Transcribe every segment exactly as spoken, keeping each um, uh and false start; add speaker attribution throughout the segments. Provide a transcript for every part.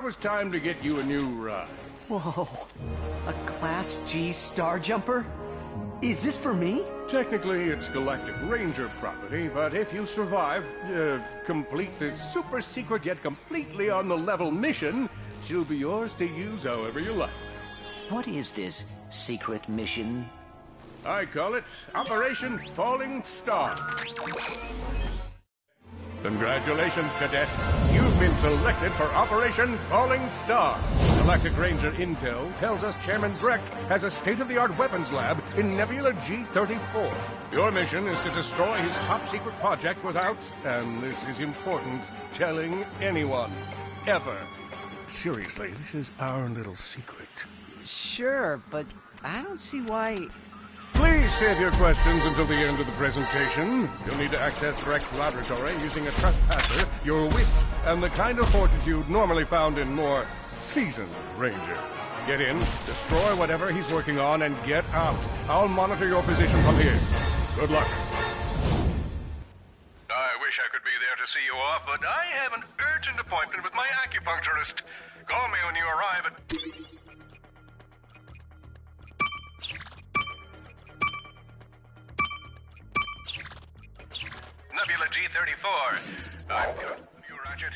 Speaker 1: It was time to get you a new ride.
Speaker 2: Whoa, a Class G Star Jumper? Is this for me?
Speaker 1: Technically, it's Galactic Ranger property, but if you survive, uh, complete this super secret yet completely on the level mission, she'll be yours to use however you like.
Speaker 3: What is this secret mission?
Speaker 1: I call it Operation Falling Star. Congratulations, Cadet. You've been selected for Operation Falling Star. Galactic Ranger Intel tells us Chairman Drek has a state-of-the-art weapons lab in Nebula G thirty-four. Your mission is to destroy his top-secret project without, and this is important, telling anyone. Ever. Seriously, this is our little secret.
Speaker 2: Sure, but I don't see why...
Speaker 1: Please save your questions until the end of the presentation. You'll need to access Brek's laboratory using a trespasser, your wits, and the kind of fortitude normally found in more seasoned Rangers. Get in, destroy whatever he's working on, and get out. I'll monitor your position from here. Good luck. I wish I could be there to see you off, but I have an urgent appointment with my acupuncturist. Call me when you arrive at... Nebula G thirty-four. I'm good. You, Ratchet?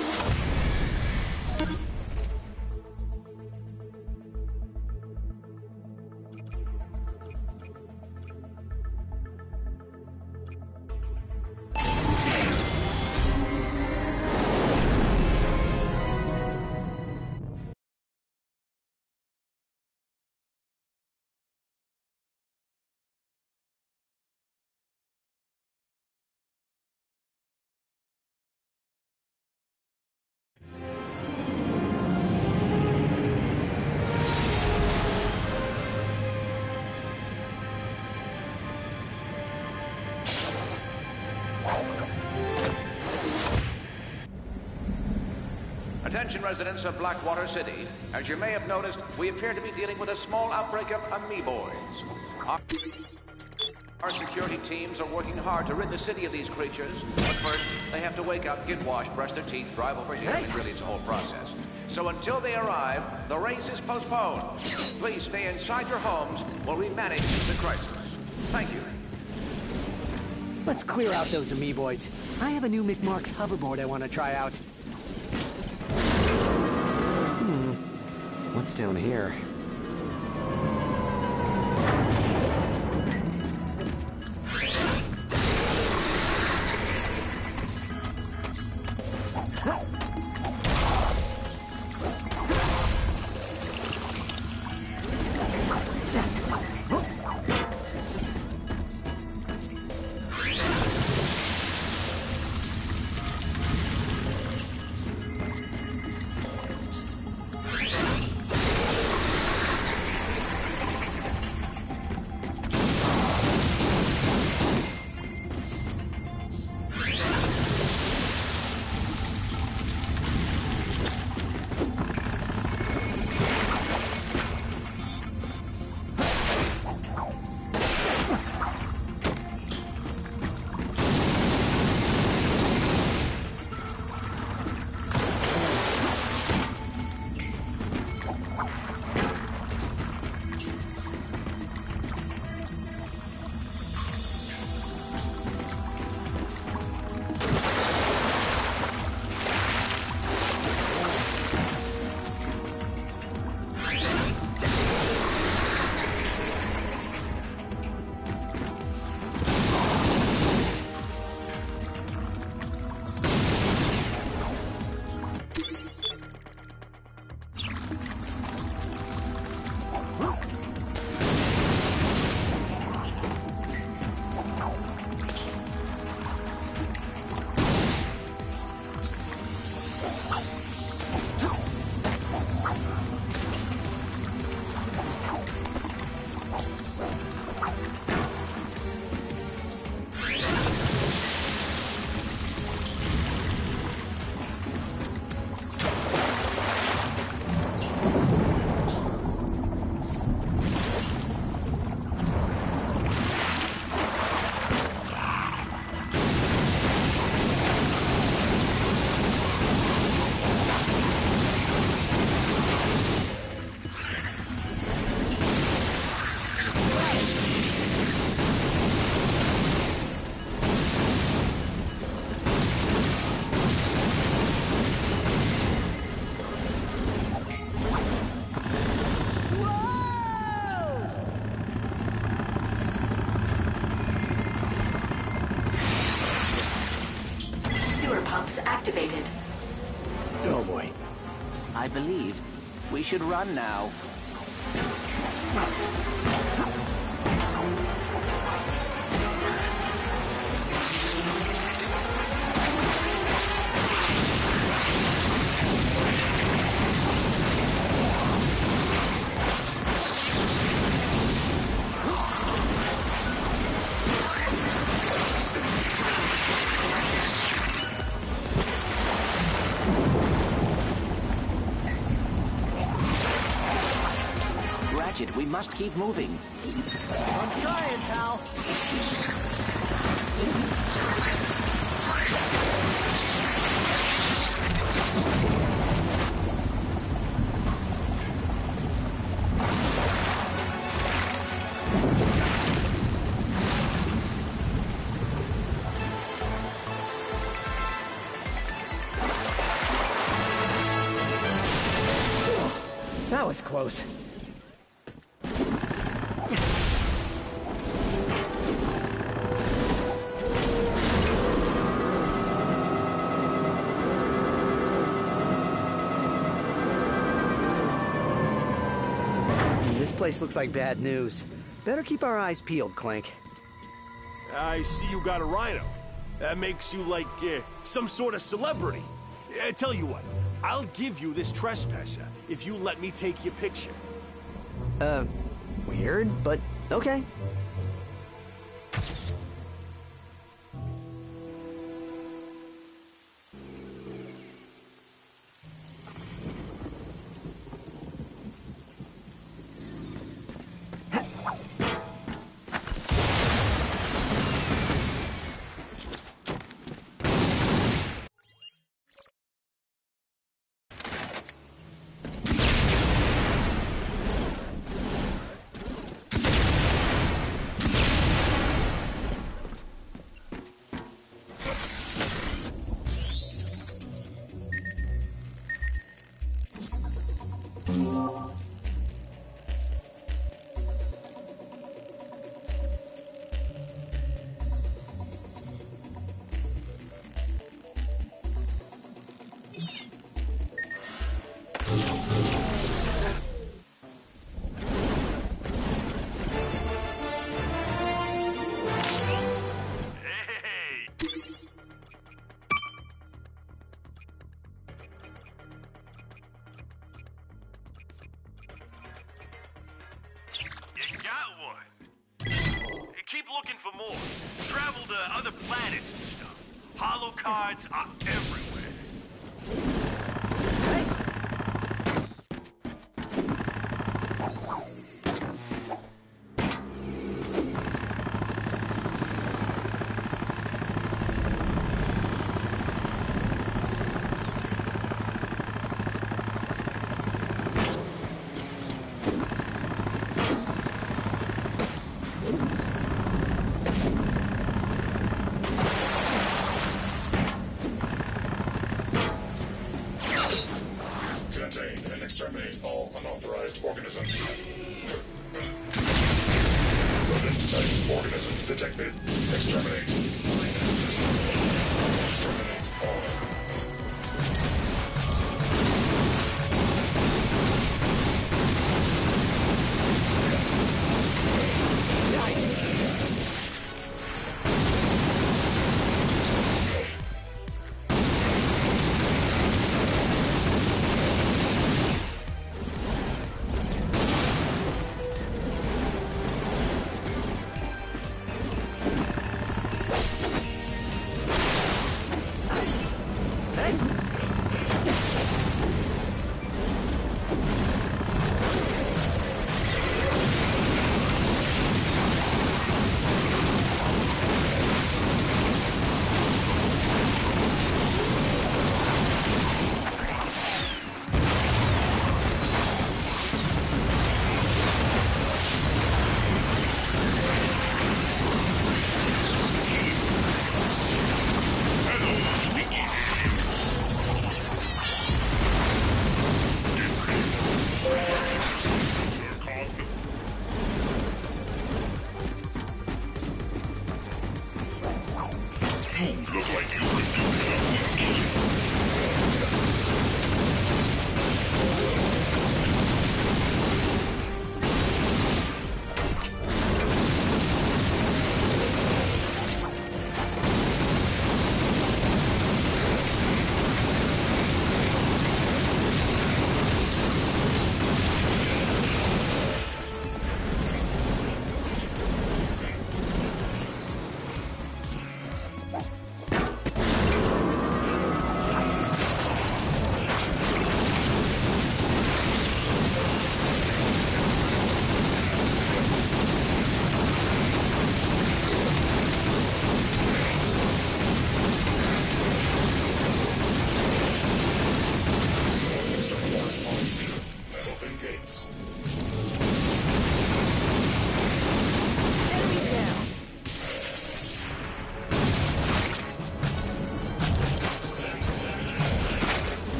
Speaker 4: Attention residents of Blackwater City. As you may have noticed, we appear to be dealing with a small outbreak of amoeboids. Our, our security teams are working hard to rid the city of these creatures, but first, they have to wake up, get washed, brush their teeth, drive over here. Hey. Really, it's a whole process. So until they arrive, the race is postponed. Please stay inside your homes while we manage the crisis. Thank you.
Speaker 2: Let's clear out those amoeboids. I have a new McMark's hoverboard I want to try out. Hmm. What's down here?
Speaker 5: Cyclops activated.
Speaker 2: Oh boy.
Speaker 3: I believe we should run now. We must keep moving.
Speaker 2: I'm trying, pal. That was close. This place looks like bad news. Better keep our eyes peeled, Clank.
Speaker 6: I see you got a rhino. That makes you like uh, some sort of celebrity. I tell you what, I'll give you this trespasser if you let me take your picture.
Speaker 2: Uh, weird, but okay.
Speaker 6: Keep looking for more. Travel to other planets and stuff. Hollow cards are everywhere.
Speaker 7: Exterminate all unauthorized organisms. Rodent-type organism detected. Exterminate. Exterminate all.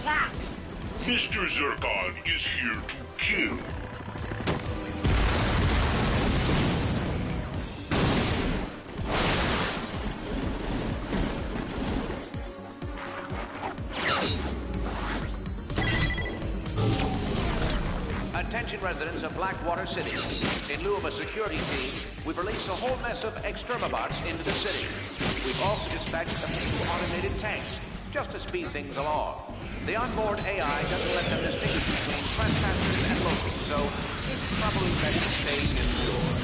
Speaker 5: up?
Speaker 7: Mister Zircon is here to kill.
Speaker 4: Attention residents of Blackwater City. In lieu of a security team, we've released a whole mess of extremabots into the city. We've also dispatched a few automated tanks, just to speed things along. The onboard A I doesn't let them distinguish between trespassers and locals, so it's probably best to stay indoors.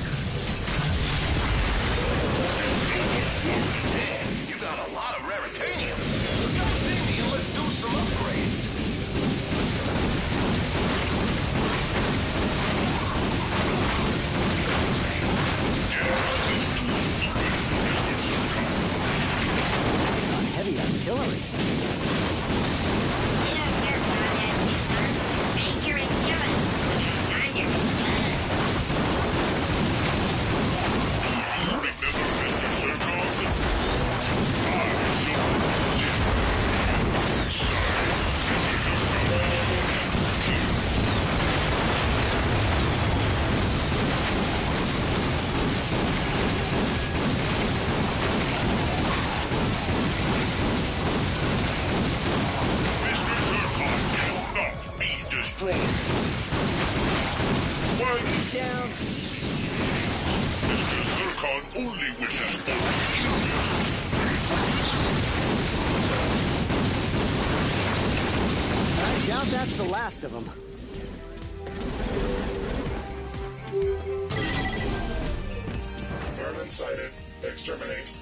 Speaker 8: Man, you got a lot of raritanium. Stop singing and let's do some upgrades.
Speaker 2: Heavy artillery. That's the last of them.
Speaker 7: Vermin sighted. Exterminate.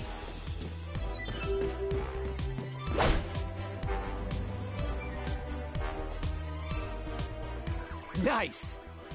Speaker 2: Nice!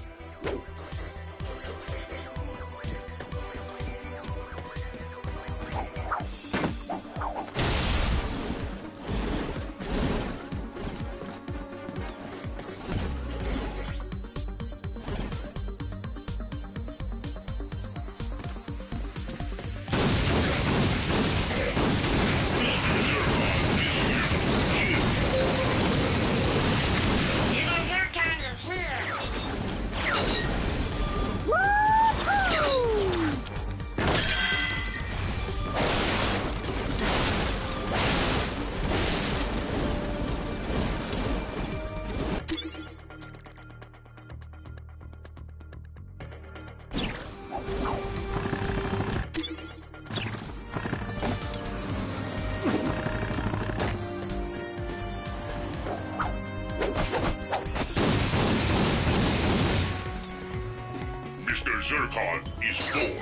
Speaker 7: Mister Zircon is born.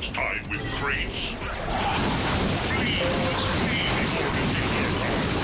Speaker 7: this time with grace. Flee, flee before Mister Zurkon.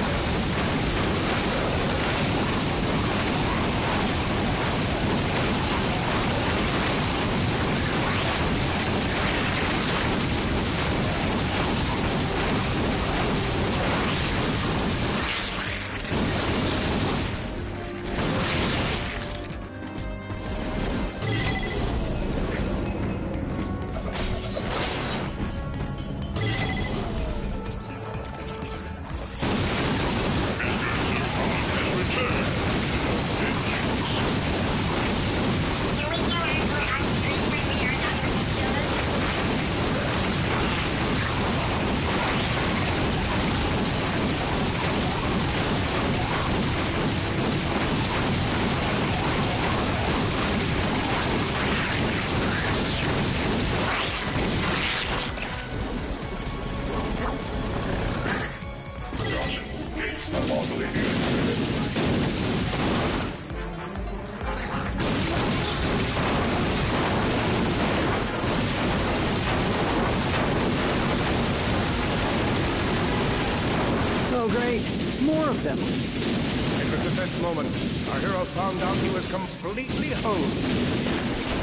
Speaker 2: Oh, great. More of them.
Speaker 1: It was at this moment our hero found out he was completely hosed.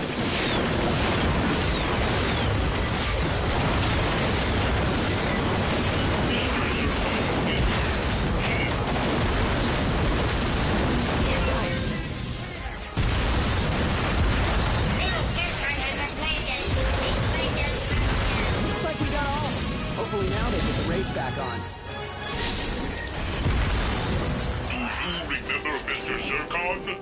Speaker 2: Looks like we got all. Hopefully now they get the race back on.
Speaker 7: Do you remember Mister Zurkon?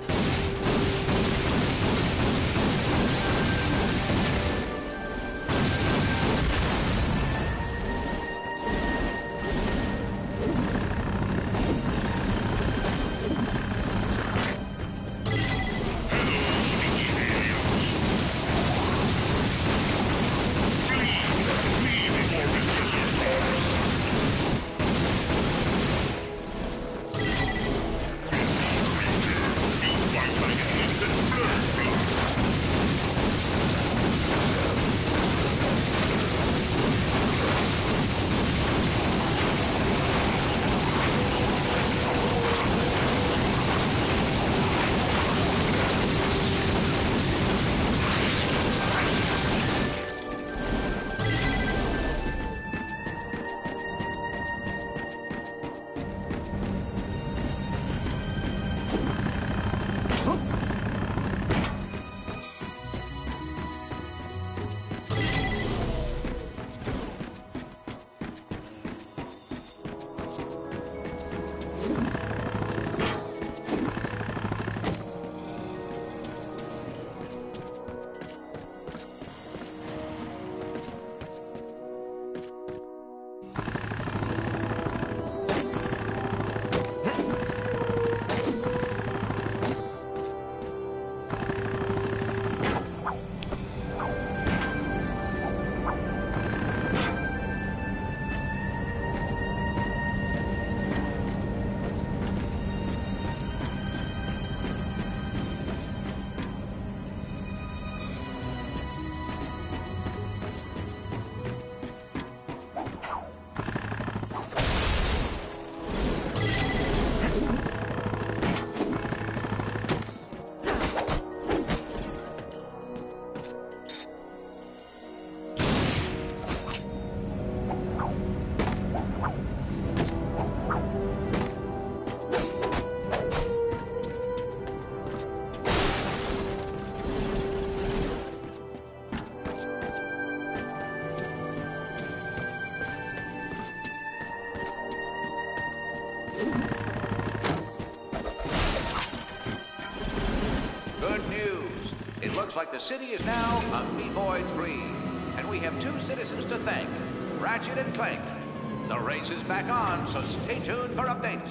Speaker 4: Looks like the city is now amoeboid-free. And we have two citizens to thank, Ratchet and Clank. The race is back on, so stay tuned for updates.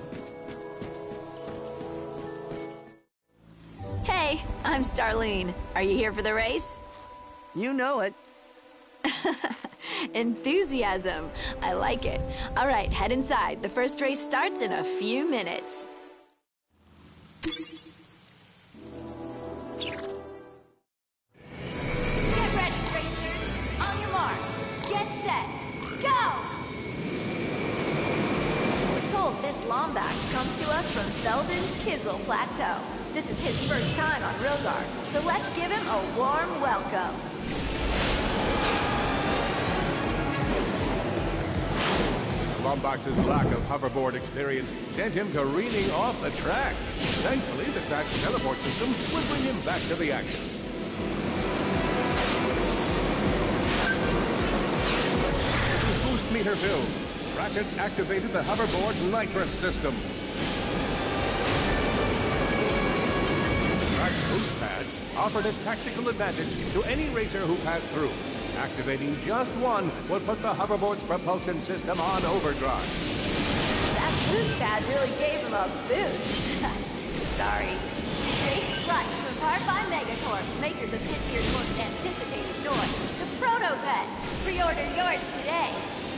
Speaker 5: Hey, I'm Starlene. Are you here for the race?
Speaker 2: You know it.
Speaker 5: Enthusiasm. I like it. All right, head inside. The first race starts in a few minutes.
Speaker 9: Get ready, racers!
Speaker 5: Belden's Kizzle Plateau. This is his first time on Rilgar, so let's give him a warm welcome.
Speaker 1: Lombax's lack of hoverboard experience sent him careening off the track. Thankfully, the track's teleport system will bring him back to the action. To boost meter build, Ratchet activated the hoverboard nitrous system. Track's boost pad offered a tactical advantage to any racer who passed through. Activating just one would put the hoverboard's propulsion system on overdrive.
Speaker 5: That boost pad really gave him a boost. Sorry. Race Clutch from Parfine Megacorp, makers of this year's most anticipated toy, the Protopet. Pre-order yours today.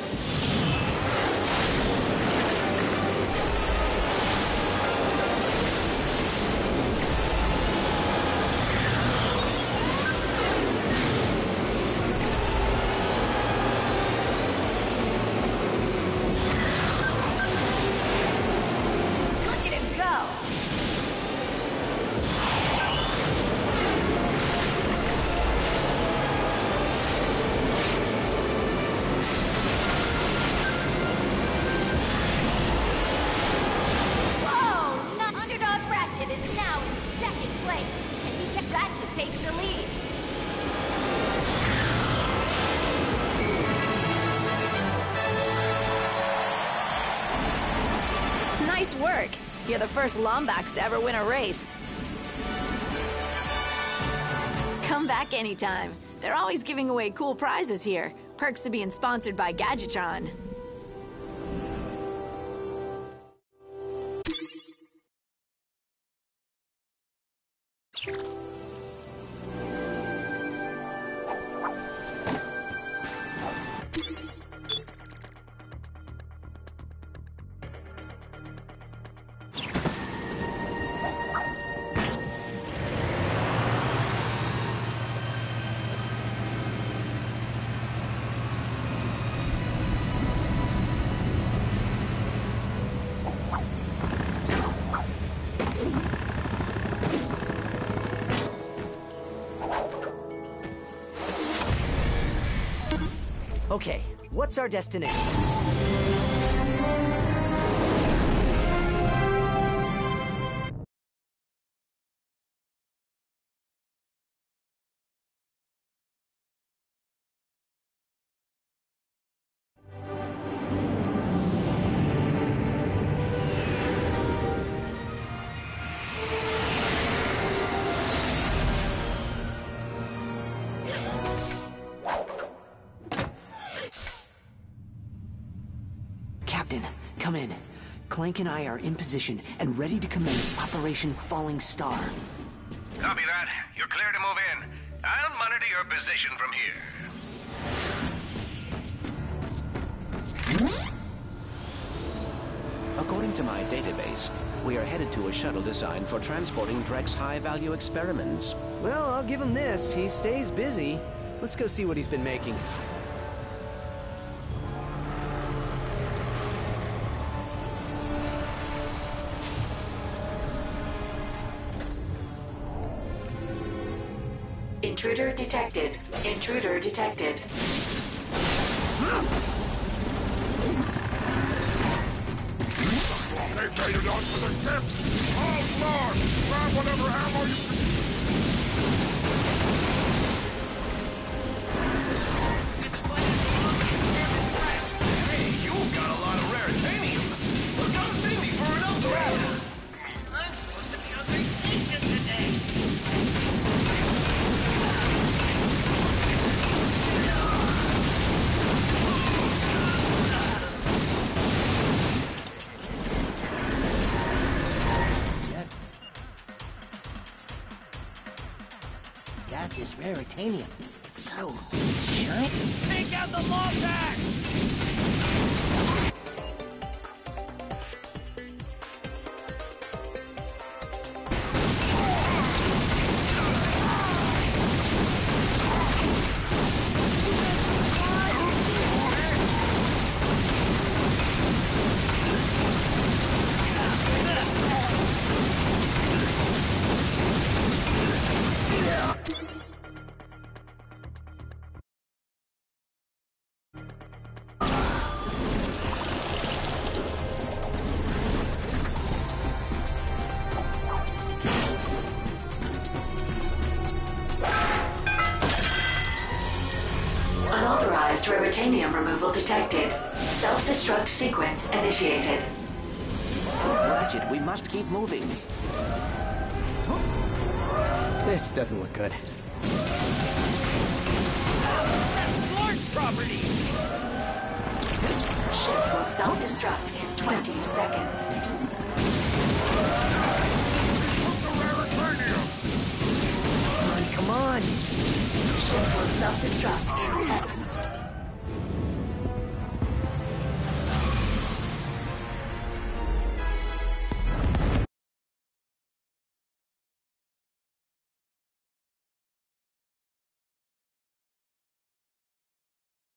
Speaker 5: Nice work. You're the first Lombax to ever win a race. Come back anytime. They're always giving away cool prizes here. Perks to being sponsored by Gadgetron.
Speaker 2: Okay, what's our destination? Captain, come in. Clank and I are in position and ready to commence Operation Falling Star.
Speaker 8: Copy that. You're clear to move in. I'll monitor your position from here.
Speaker 3: According to my database, we are headed to a shuttle designed for transporting Drek's high-value experiments.
Speaker 2: Well, I'll give him this. He stays busy. Let's go see what he's been making.
Speaker 5: Intruder detected. Intruder detected.
Speaker 7: They traded on for the ship! All floor! Grab whatever ammo you can...
Speaker 8: Hey, you got a lot of raritanium. Well, come see me for an upgrade. I'm supposed to be on vacation today.
Speaker 2: Got this raritanium. It's so shiny.
Speaker 8: Take out the Lombax!
Speaker 9: Ratanium removal detected. Self-destruct sequence initiated.
Speaker 3: Ratchet, we must keep moving.
Speaker 2: This doesn't look good.
Speaker 8: Property!
Speaker 9: Ship will self-destruct in twenty seconds.
Speaker 2: Come on, come on!
Speaker 9: Ship will self-destruct in ten.